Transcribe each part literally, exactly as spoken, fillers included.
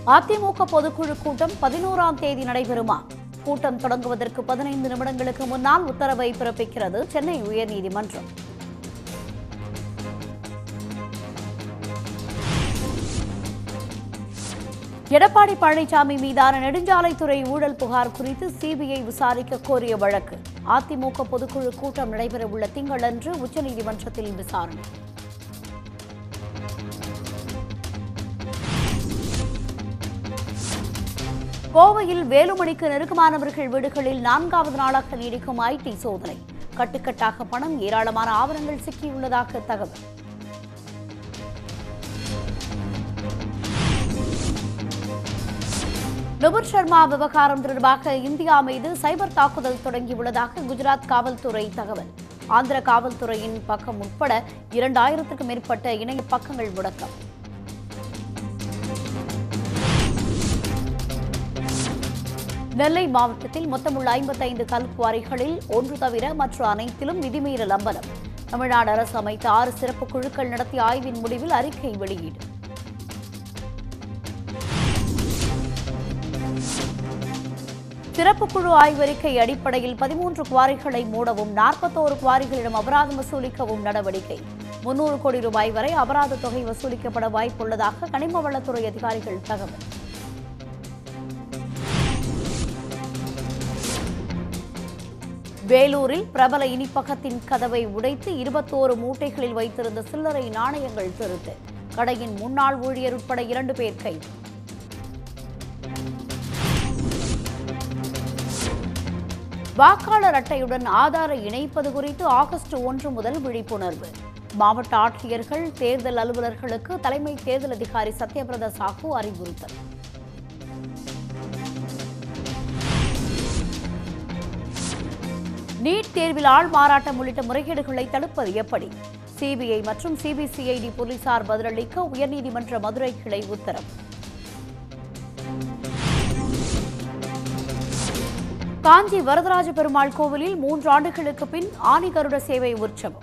அதிமுக பொதுக்குழு கூட்டம் பதினோராம் தேதி நடைபெறுமா? கூட்டம் தொடங்குவதற்கு பதினைந்து நிமிடங்களுக்கு முன்னால் உத்தரவை பிறப்பிக்கிறது சென்னை உயர்நீதிமன்றம். எடப்பாடி பழனிசாமி மீதான நெடுஞ்சாலைத்துறை ஊழல் புகார் குறித்து சிபிஐ விசாரிக்க கோரிய வழக்கு அதிமுக பொதுக்குழு கூட்டம் நடைபெறவுள்ள திங்களன்று உச்சநீதிமன்றத்தில் விசாரணை. கோவையில் வேலுமணிக்கு நெருக்கமானவர்கள் வீடுகளில் நான்காவது நாளாக நீடிக்கும் ஐடி சோதனை. கட்டுக்கட்டாக பணம், ஏராளமான ஆவணங்கள் சிக்கியுள்ளதாக தகவல். நுபுர் சர்மா விவகாரம் தொடர்பாக இந்தியா மீது சைபர் தாக்குதல் தொடங்கியுள்ளதாக குஜராத் காவல்துறை தகவல். ஆந்திர காவல்துறையின் பக்கம் உட்பட இரண்டாயிரத்துக்கும் மேற்பட்ட இணைய பக்கங்கள் முடக்கம். நெல்லை மாவட்டத்தில் மொத்தமுள்ள ஐம்பத்தைந்து கல்குவாரிகளில் ஒன்று தவிர மற்ற அனைத்திலும் விதிமீறல் அம்பலம். தமிழ்நாடு அரசு அமைத்த ஆறு சிறப்பு குழுக்கள் நடத்திய ஆய்வின் முடிவில் அறிக்கை வெளியீடு. சிறப்பு குழு ஆய்வறிக்கை அடிப்படையில் பதிமூன்று குவாரிகளை மூடவும் நாற்பத்தோரு குவாரிகளிடம் அபராதம் வசூலிக்கவும் நடவடிக்கை. முன்னூறு கோடி ரூபாய் வரை அபராத தொகை வசூலிக்கப்பட வாய்ப்புள்ளதாக கனிம வளத்துறை அதிகாரிகள் தகவல். வேலூரில் பிரபல இனிப்பகத்தின் கதவை உடைத்து இருபத்தோரு மூட்டைகளில் வைத்திருந்த சில்லறை நாணயங்கள் திருட்டு. கடையின் முன்னாள் ஊழியர் உட்பட இரண்டு பேர் கைது. வாக்காளர் அட்டையுடன் ஆதாரை இணைப்பது குறித்து ஆகஸ்ட் ஒன்று முதல் விழிப்புணர்வு. மாவட்ட ஆட்சியர்கள், தேர்தல் அலுவலர்களுக்கு தலைமை தேர்தல் அதிகாரி சத்யபிரதா சாஹூ அறிவுறுத்தல். நீட் தேர்வில் ஆள் மாறாட்டம் உள்ளிட்ட முறைகேடுகளை தடுப்பது எப்படி? சிபிஐ மற்றும் சிபிசிஐடி போலீசார் பதிலளிக்க உயர்நீதிமன்ற மதுரை கிளை உத்தரவு. காஞ்சி வரதராஜ பெருமாள் கோவிலில் மூன்று ஆண்டுகளுக்கு பின் ஆனி கருட சேவை உற்சவம்.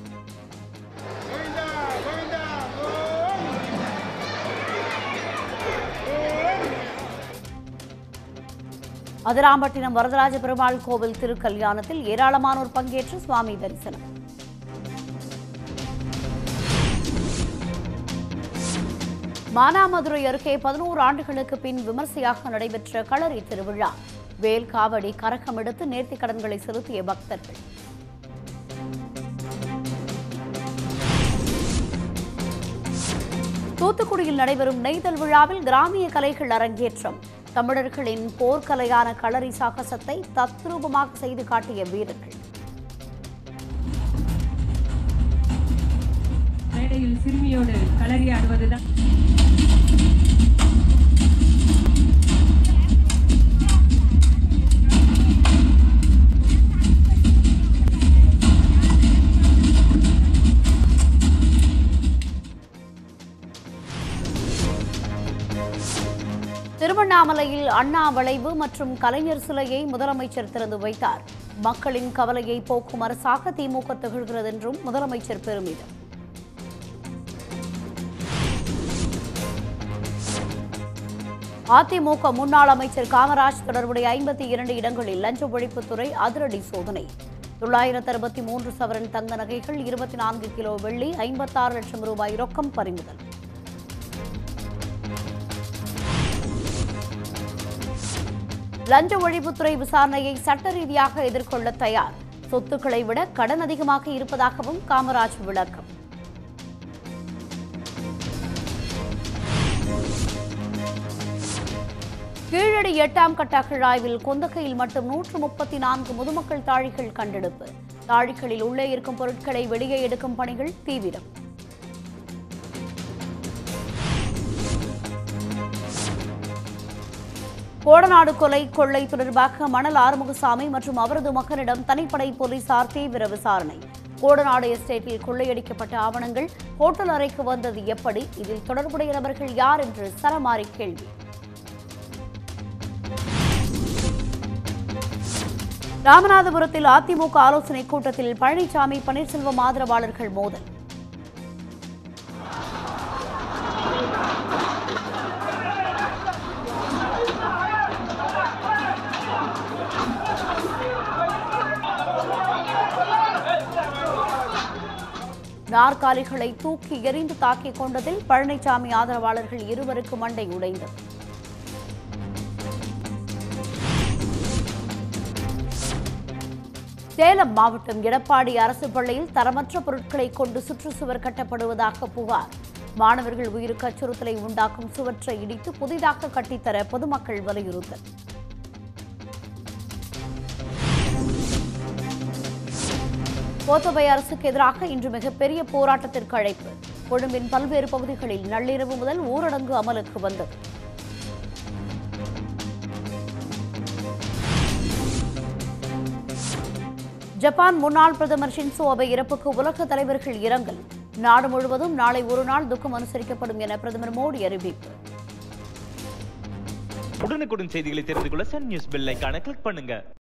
அதிராம்பட்டினம் வரதராஜ பெருமாள் கோவில் திருக்கல்யாணத்தில் ஏராளமானோர் பங்கேற்று சுவாமி தரிசனம். மானாமதுரை அருகே பதினோரு ஆண்டுகளுக்கு பின் விமர்சையாக நடைபெற்ற களரி திருவிழா. வேல் காவடி கரகம் எடுத்து நேர்த்திக் கடன்களை செலுத்திய பக்தர்கள். தூத்துக்குடியில் நடைபெறும் நெய்தல் விழாவில் கிராமிய கலைகள் அரங்கேற்றம். தமிழர்களின் போர்க்கலையான களரி சாகசத்தை தத்ரூபமாக செய்து காட்டிய வீரர்கள். மேடையில் சிறுமியோடு களரி ஆடுவதுதான் திருவண்ணாமலையில் அண்ணா வளைவு மற்றும் கலைஞர் சிலையை முதலமைச்சர் திறந்து வைத்தார். மக்களின் கவலையை போக்கும் அரசாக திமுக திகழ்கிறது என்றும் முதலமைச்சர் பெருமிதம். அதிமுக முன்னாள் அமைச்சர் காமராஜ் தொடர்புடைய ஐம்பத்தி இரண்டு இடங்களில் லஞ்ச ஒழிப்புத்துறை அதிரடி சோதனை. தொள்ளாயிரத்து அறுபத்தி மூன்று சவரன் தங்க நகைகள், இருபத்தி நான்கு கிலோ வெள்ளி, ஐம்பத்தாறு லட்சம் ரூபாய் ரொக்கம் பறிமுதல். லஞ்ச ஒழிப்புத்துறை விசாரணையை சட்ட ரீதியாக எதிர்கொள்ள தயார். சொத்துக்களை விட கடன் அதிகமாக இருப்பதாகவும் காமராஜ் விளக்கம். கீழடி எட்டாம் கட்ட அகழாய்வில் கொந்தகையில் மட்டும் நூற்று முப்பத்தி நான்கு முதுமக்கள் தாழிகள் கண்டெடுப்பு. தாழிகளில் உள்ளே இருக்கும் பொருட்களை வெளியே எடுக்கும் பணிகள் தீவிரம். கோடநாடு கொலை கொள்ளை தொடர்பாக மணல் ஆறுமுகசாமி மற்றும் அவரது மகனிடம் தனிப்படை போலீசார் தீவிர விசாரணை. கோடநாடு எஸ்டேட்டில் கொள்ளையடிக்கப்பட்ட ஆவணங்கள் ஹோட்டல் அறைக்கு வந்தது எப்படி? இதில் தொடர்புடைய நபர்கள் யார் என்று சரமாரி கேள்வி. ராமநாதபுரத்தில் அதிமுக ஆலோசனைக் கூட்டத்தில் பழனிசாமி, பன்னீர்செல்வம் ஆதரவாளர்கள் மோதல். நாற்காலிகளை தூக்கி எறிந்து தாக்கிக் கொண்டதில் பழனிசாமி ஆதரவாளர்கள் இருவருக்கு மண்டை உடைந்தது. சேலம் மாவட்டம் எடப்பாடி அரசு பள்ளியில் தரமற்ற பொருட்களை கொண்டு சுற்றுச்சுவர் கட்டப்படுவதாக புகார். மாணவர்கள் உயிருக்கு அச்சுறுத்தலை உண்டாக்கும் சுவற்றை இடித்து புதிதாக கட்டித்தர பொதுமக்கள் வலியுறுத்தல். கோத்தபய அரசுக்கு எதிராக இன்று மிகப்பெரிய போராட்டத்திற்கு அழைப்பு. கொழும்பின் பல்வேறு பகுதிகளில் நள்ளிரவு முதல் ஊரடங்கு அமலுக்கு வந்தது. ஜப்பான் முன்னாள் பிரதமர் ஷின்சோ அபே இறப்புக்கு உலக தலைவர்கள் இரங்கல். நாடு முழுவதும் நாளை ஒரு நாள் துக்கம் அனுசரிக்கப்படும் என பிரதமர் மோடி அறிவிப்பு. உடனுக்குடன் செய்திகளை தெரிந்து கொள்ள சன் நியூஸ் பெல் ஐகானை கிளிக் பண்ணுங்க.